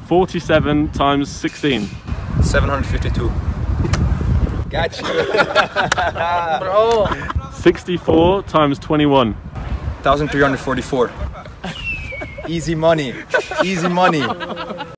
47 times 16. 752. Gotcha. Bro. 64 times 21. 1,344. Easy money. Easy money.